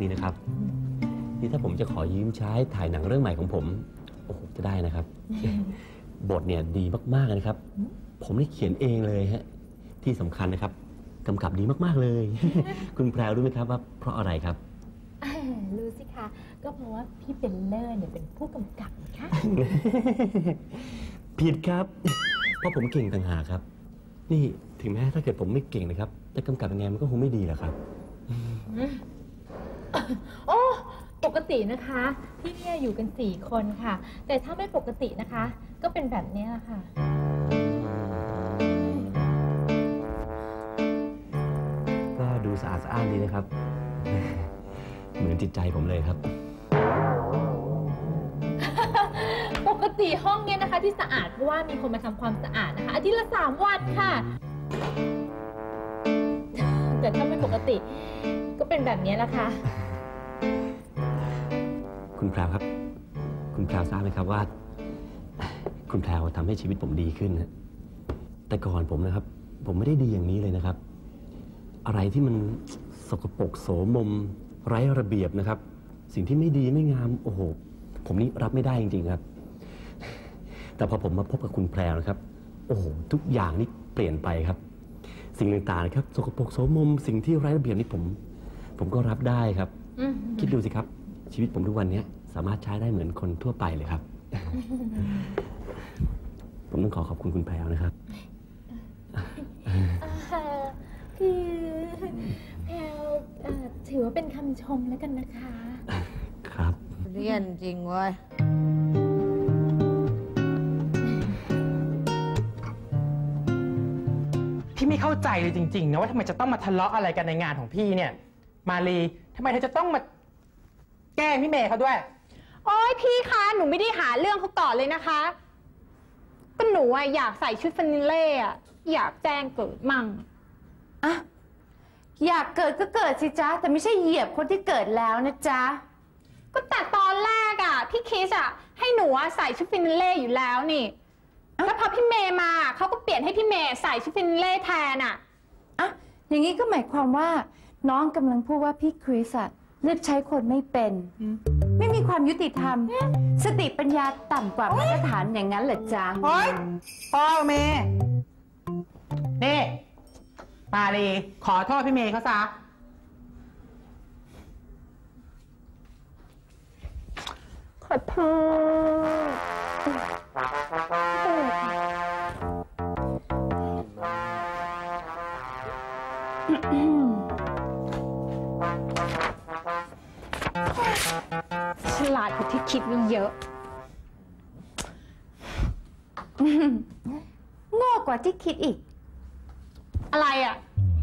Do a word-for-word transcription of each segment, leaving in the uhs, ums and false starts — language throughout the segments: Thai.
นะครับนี่ถ้าผมจะขอยืมใช้ถ่ายหนังเรื่องใหม่ของผมโอ้โหจะได้นะครับ บทเนี่ยดีมากๆนะครับผมนี่เขียนเองเลยฮะที่สำคัญนะครับกำกับดีมากๆเลย คุณแพรวรู้ไหมครับว่าเพราะอะไรครับรู้สิคะก็เพราะว่าพี่เบลเลอร์เนี่ยเป็นผู้กำกับนะคะผิดครับเพราะผมเก่งต่างหากครับนี่ถึงแม้ถ้าเกิดผมไม่เก่งนะครับจะกำกับยังไงมันก็คงไม่ดีหรอกครับโอ้ปกตินะคะที่เนี่ยอยู่กันสี่คนค่ะแต่ถ้าไม่ปกตินะคะก็เป็นแบบนี้แหละค่ะก็ดูสะอาดสะอ้านดีนะครับเหมือนจิตใจผมเลยครับปกติห้องเนี้ยนะคะที่สะอาดเพราะว่ามีคนมาทำความสะอาดนะคะอาทิตย์ละสามวันค่ะแต่ถ้าไม่ปกติก็เป็นแบบนี้แหละค่ะคุณแพรวครับคุณแพรวทราบไหมครับว่าคุณแพรวทำให้ชีวิตผมดีขึ้นนะแต่ก่อนผมนะครับผมไม่ได้ดีอย่างนี้เลยนะครับอะไรที่มันสกปรกโสมมไร้ระเบียบนะครับสิ่งที่ไม่ดีไม่งามโอ้โหผมนี่รับไม่ได้จริงๆครับแต่พอผมมาพบกับคุณแพรวนะครับโอ้โหทุกอย่างนี่เปลี่ยนไปครับสิ่งต่างๆนะครับสกปรกโสมมสิ่งที่ไร้ระเบียบนี่ผมผมก็รับได้ครับคิดดูสิครับชีวิตผมทุกวันนี้สามารถใช้ได้เหมือนคนทั่วไปเลยครับ ผมต้องขอขอบคุณคุณแพรวนะครับคือแพรวถือว่าเป็นคำชมแล้วกันนะคะครับเรียนจริงเว้ยพี่ไม่เข้าใจเลยจริงๆนะว่าทำไมจะต้องมาทะเลาะอะไรกันในงานของพี่เนี่ยมาลีทำไมเธอจะต้องมาแกล้งพี่เมย์เขาด้วยโอ๊ยพี่คะหนูไม่ได้หาเรื่องเขาก่อนเลยนะคะก็หนูอะอยากใส่ชุดฟานิเล่อะอยากแจ้งเกิดมั่งอะอยากเกิดก็เกิดสิจ๊ะแต่ไม่ใช่เหยียบคนที่เกิดแล้วนะจ๊ะก็แต่ตอนแรกอะพี่คิสอะให้หนูใส่ชุดฟานิเล่อยู่แล้วนี่แล้วพอพี่เมย์มาเขาก็เปลี่ยนให้พี่เมย์ใส่ชุดฟานิเล่แทนอะอะอย่างนี้ก็หมายความว่าน้องกำลังพูดว่าพี่คริสอะเลือกใช้คนไม่เป็นไม่มีความยุติธรรมสติปัญญาต่ำกว่ามาตรฐานอย่างนั้นเหรอจ๊ะโอ๊ยพ่อเมย์นี่มาลีขอโทษพี่เมย์เขาซะขอโทษฉลาดกว่าที่คิดไว้เยอะโง่กว่าที่คิดอีกอะไรอ่ะ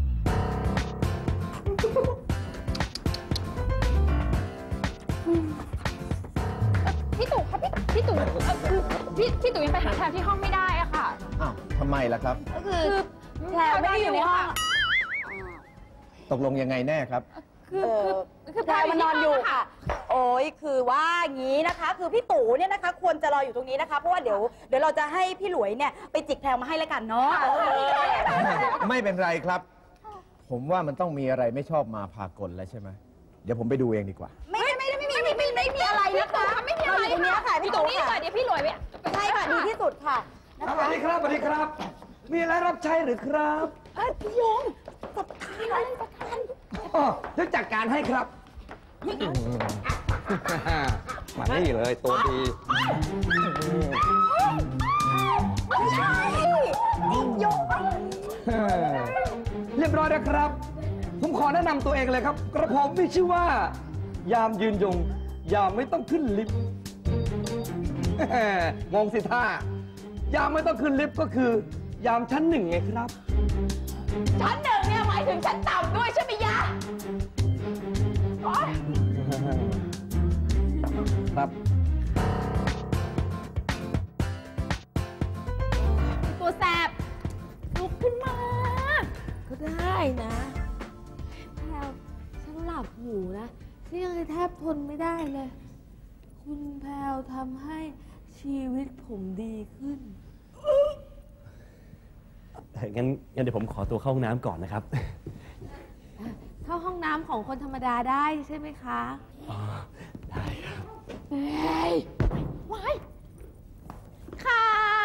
พี่ตู่ครับพี่พี่ตู่คือพี่พี่ตู่ยังไปหาแพรที่ห้องไม่ได้อะค่ะอ้าวทำไมล่ะครับก็คือแพรไม่ได้อยู่ในห้องตกลงยังไงแน่ครับคือคือแพรมันนอนอยู่ค่ะโอ้ยคือว่างี้นะคะคือพี่ตู่เนี่ยนะคะควรจะรออยู่ตรงนี้นะคะเพราะว่าเดี๋ยวเดี๋ยวเราจะให้พี่หลวยเนี่ยไปจิกแพรมาให้แล้วกันเนาะไม่เป็นไรครับผมว่ามันต้องมีอะไรไม่ชอบมาพากลแล้วใช่ไหมเดี๋ยวผมไปดูเองดีกว่าไม่ไม่ไม่ไม่ไม่ไม่ไม่มีอะไรนะคะไม่มีอะไรตรงนี้ค่ะพี่ตู่ค่ะเดี๋ยวพี่หลวยไปใช่ค่ะดีที่สุดค่ะสวัสดีครับสวัสดีครับมีอะไรรับใช้หรือครับเออพี่ยงจัดการอะไรจัดการอ๋อจะจัดการให้ครับมานี่เลยตัวดีไม่ใช่พี่ยงเรียบร้อยแล้วครับผมขอแนะนำตัวเองเลยครับกระผมมีชื่อว่ายามยืนยงยามไม่ต้องขึ้นลิฟต์งงสิท่ายามไม่ต้องขึ้นลิฟต์ก็คือยามชั้นหนึ่งไงครับชั้นหนึ่งเนี่ยหมายถึงชั้นต่ำด้วยใช่ไหมยะครับตัวแสบลุกขึ้นมาก็ได้นะแพรวฉันหลับอยู่นะฉันยังแทบทนไม่ได้เลยคุณแพรวทำให้ชีวิตผมดีขึ้นงั้นงั้นเดี๋ยวผมขอตัวเข้าห้องน้ำก่อนนะครับเข้าห้องน้ำของของคนธรรมดาได้ใช่ไหมคะอ๋อ ได้ครับเฮ้ยว้ายค่ะ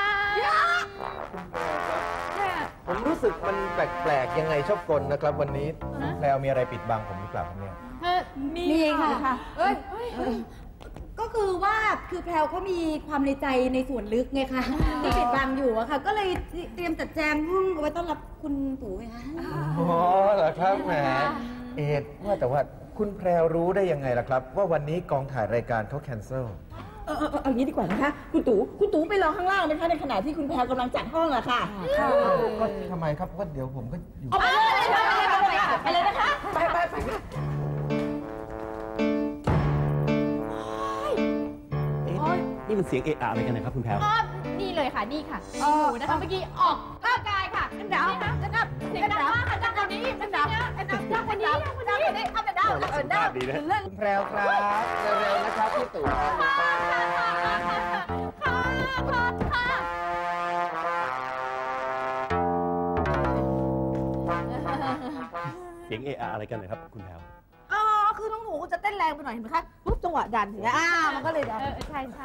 ผมรู้สึกมันแปลกๆยังไงชอบกลนะครับ วันนี้คุณแพรวมีอะไรปิดบังผมหรือเปล่าครับเนี่ยนี่ค่ะเอ้ยก็คือว่าคือแพรวเขามีความในใจในส่วนลึกไงคะที่ปิดบังอยู่อะค่ะ ก็เลยเตรียมจัดแจงห้องเอาไว้ต้อนรับคุณตู่ไงคะอ๋อเหรอครับแหมเอ็ดว่าแต่ว่าคุณแพรวรู้ได้ยังไงล่ะครับ ว่าวันนี้กองถ่ายรายการเขาแคนเซิลเออเออเออเอางี้ดีกว่านะคะ คุณตู่คุณตู่ไปรอข้างล่างไหมคะในขณะที่คุณแพรวกำลังจัดห้องอะค่ะก็ทำไมครับว่าเดี๋ยวผมก็อยู่เอาไปเลยไปเลยนะคะไปไปไปเอ๊ะนี่มันเสียงเอะอะอะไรกันนะครับคุณแพรวอ๋อนี่เลยค่ะ นี่ค่ะหนูนะคะเมื่อกี้ออกร่างกายค่ะนี่นะจะนับเสียงดังมากค่ะดังกว่านี้มันดังนะดังกว่านี้ดังกว่านี้เอาแต่ดังเอาแต่ดังดีนะคุณแพรวครับเร็วๆนะครับพี่ตู่เสียงเอะอะอะไรกันนะครับคุณแพรวอ๋อคือน้องหนูจะเต้นแรงไปหน่อยเห็นไหมคะปุ๊บจังหวะดันถึงอ่ามันก็เลยดันเออใช่ใช่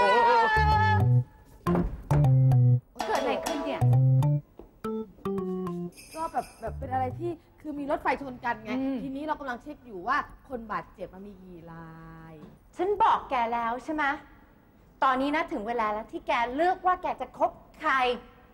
เกิดอะไรขึ้นเนี่ย ก็แบบแบบเป็นอะไรที่คือมีรถไฟชนกันไง ทีนี้เรากำลังเช็คอยู่ว่าคนบาดเจ็บมันมีกี่รายฉันบอกแกแล้วใช่ไหมตอนนี้นะถึงเวลาแล้วที่แกเลือกว่าแกจะคบใคร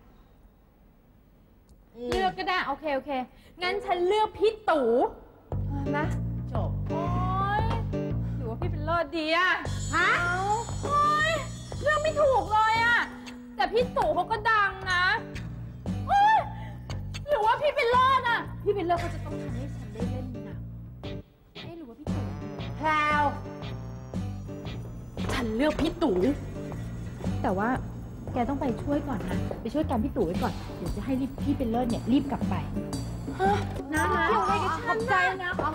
เลือกก็ได้โอเคโอเคงั้นฉันเลือกพี่ตู่นะจบโอ๊ยถือว่าพี่เป็นเลิศดีอะฮะโอ๊ยเลือกไม่ถูกเลยอะแต่พี่ตู่เขาก็ดังนะโอ๊ยหรือว่าพี่เป็นเลิศอะพี่เป็นเลิศเขาจะต้องทำให้ฉันได้เล่นหนังเอ๊ะหรือว่าพี่ตู่แพรวฉันเลือกพี่ตู่แต่ว่าแกต้องไปช่วยก่อนนะไปช่วยการพี่ตู่ไว้ก่อนเดี๋ยวจะให้รีบพี่เป็นเลิศเนี่ยรีบกลับไปนะนะเกี่ยวอะไรกับฉันใจนะขอ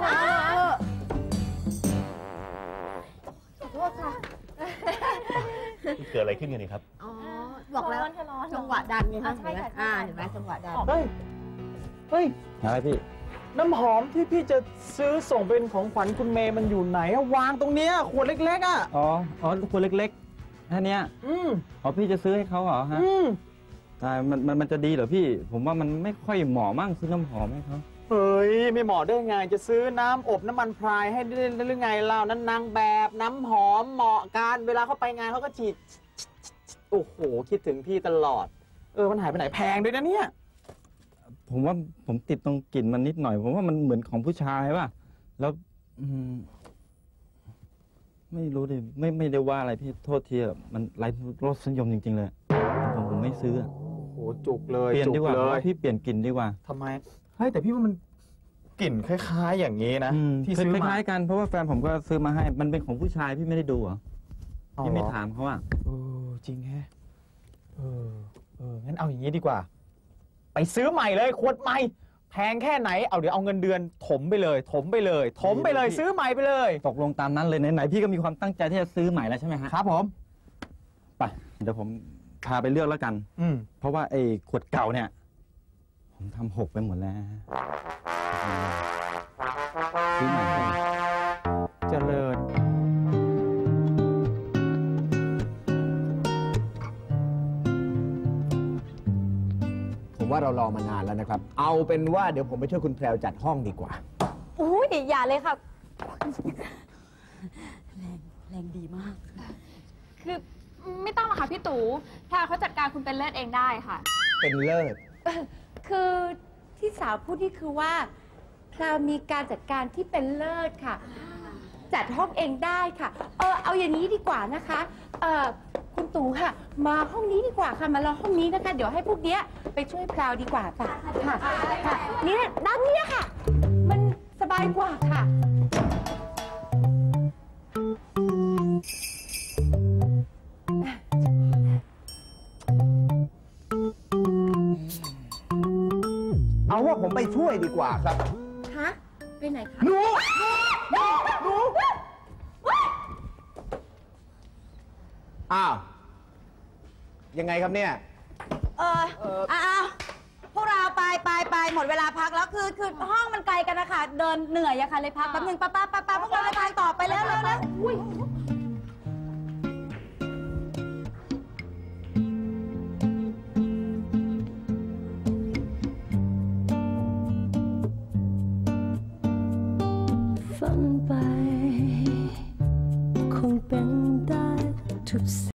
โทษค่ะเกิดอะไรขึ้นกันนี่ครับอ๋อ บอกแล้วจังหวะดันไงคะใช่ค่ะอ่าเห็นไหมจังหวะดันเฮ้ย เฮ้ยอะไรพี่น้ำหอมที่พี่จะซื้อส่งเป็นของขวัญคุณเมย์มันอยู่ไหนอะวางตรงเนี้ยขวดเล็กๆอ่ะอ๋อ อ๋อขวดเล็กๆแค่เนี้ยอืมอ๋อ พี่จะซื้อให้เขาเหรอฮะอืมแต่มันมันมันจะดีเหรอพี่ ผมว่ามันไม่ค่อยเหมาะมั่งซื้อน้ำหอมให้เขาเฮ้ย ไม่เหมาะได้ไง จะซื้อน้ำอบน้ำมันพรายให้ได้หรือไงเล่านั้นนางแบบน้ำหอมเหมาะกันเวลาเขาไปงานเขาก็ฉีด โอ้โห คิดถึงพี่ตลอด เออ มันหายไปไหนแพงด้วยนะเนี่ยผมว่าผมติดตรงกลิ่นมันนิดหน่อย ผมว่ามันเหมือนของผู้ชายป่ะ แล้วอืมไม่รู้ดิไม่ไม่ได้ว่าอะไรพี่โทษทีอะมันไร้รสนิยมจริง ๆ เลย ผมผมไม่ซื้ออะโอ้โห จุกเลยเปลี่ยนดีกว่าจุเพราะเลยว่าพี่เปลี่ยนกลิ่นดีกว่าทำไม เฮ้ย แต่พี่ว่ามันกลิ่นคล้าย ๆ อย่างนี้นะอืมที่คซื้อมาล้ายๆกันเพราะว่าแฟนผมก็ซื้อมาให้ มันเป็นของผู้ชายพี่ไม่ได้ดูเหรอพี่ไม่ถามเขาอ่ะเออจริงแฮะเออเอองั้นเอาอย่างนี้ดีกว่า ไปซื้อใหม่เลยขวดใหม่แพงแค่ไหนเอาเดี๋ยวเอาเงินเดือนถมไปเลย ถมไปเลย ถมไปเลย ซื้อใหม่ไปเลยตกลงตามนั้นเลยไหนๆพี่ก็มีความตั้งใจที่จะซื้อใหม่แล้วใช่ไหมฮะครับผมไปเดี๋ยวผมพาไปเลือกแล้วกันอืมเพราะว่าไอ้ขวดเก่าเนี่ย ผมทำหกไปหมดแล้วซื้อใหม่เลยเจริญผมว่าเรารอมานานแล้วนะครับ เอาเป็นว่าเดี๋ยวผมไปช่วยคุณแพรวจัดห้องดีกว่าอุ้ยอย่าเลยค่ะ แรงแรงดีมากคือไม่ต้องหรอกค่ะพี่ตู่แพรเขาจัดการคุณเป็นเลิศเองได้ค่ะเป็นเลิศคือที่สาวพูดนี่คือว่าแพรวมีการจัดการที่เป็นเลิศค่ะ จัดห้องเองได้ค่ะ เออเอาอย่างนี้ดีกว่านะคะเออคุณตู่ค่ะ มาห้องนี้ดีกว่าค่ะมารอห้องนี้นะคะ เดี๋ยวให้พวกเนี้ยไปช่วยแพรวดีกว่าค่ะค่ะค่ะนี่ด้านเนี้ยค่ะ มันสบายกว่าค่ะเอาว่าผมไปช่วยดีกว่าครับฮะ ไปไหนคะหนูหนูหนูอ้าว ยังไงครับเนี่ยเอออ้าวพวกกเราไปไปไปหมดเวลาพักแล้วคือคือห้องมันไกลกันนะคะเดินเหนื่อยอะค่ะเลยพักแป๊บนึงป้าป้าป้าป้าพวกเราไปทานต่อไปแล้วแล้วแล้วฝันไปคงเป็นได้ทุก